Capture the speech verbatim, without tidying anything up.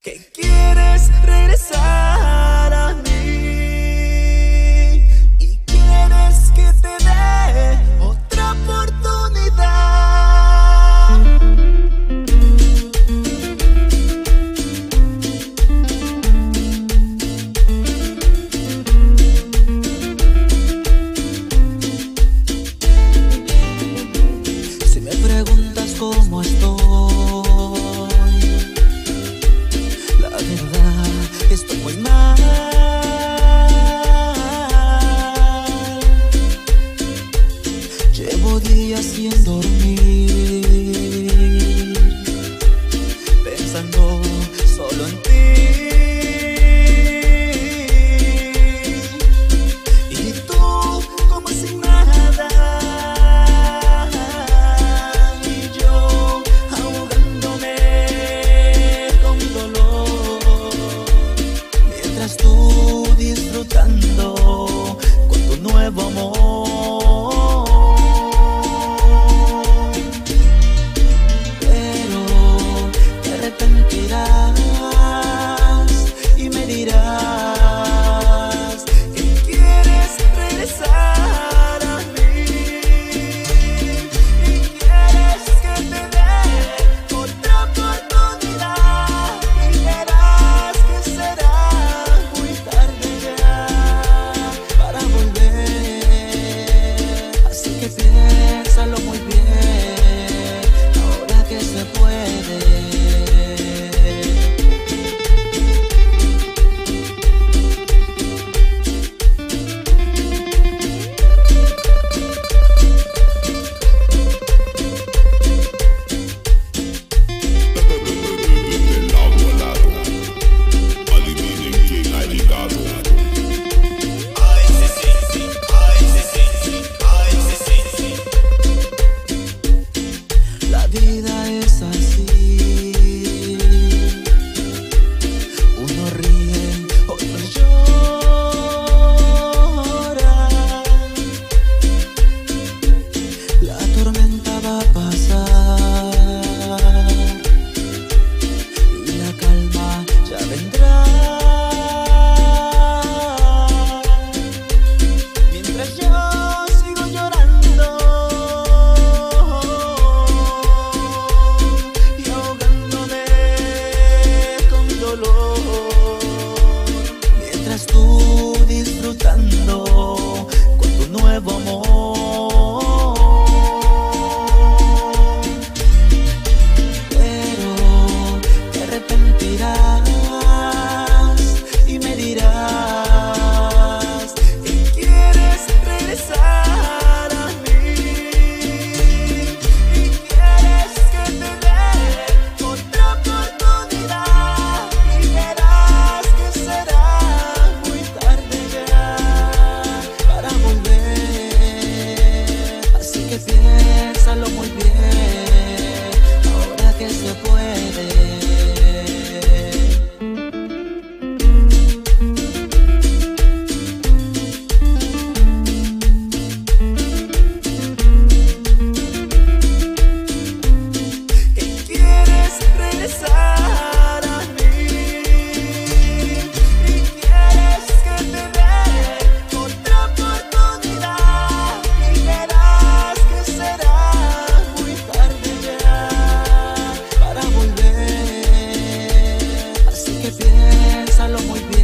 Que quieres regresar a mí y quieres que te dé otra oportunidad. Si me preguntas cómo estoy, estoy muy mal. Llevo días sin dormir, pensando solo en ti. Y tú como si nada, y yo ahogándome con dolor. Mientras tú disfrutando con tu nuevo amor. Pero te arrepentirás y me dirás que quieres regresar a mí y quieres que te dé otra oportunidad. Y verás que será muy tarde ya para volver. Así que piénsalo muy bien, ahora que se puede. La vida es así, uno ríe, otro llora. La tormenta va a pasar y la calma ya vendrá. Mientras yo sigo llorando y ahogándome con dolor, mientras tú disfrutando con tu nuevo amor. Pero te arrepentirás y me dirás que quieres regresar a mí y quieres que te dé otra oportunidad. Y verás que será muy tarde ya para volver. Así que piénsalo muy bien, ahora que se puede. Que quieres regresar a mí y quieres que te dé otra oportunidad. Y verás que será muy tarde ya para volver. Así que piénsalo muy bien.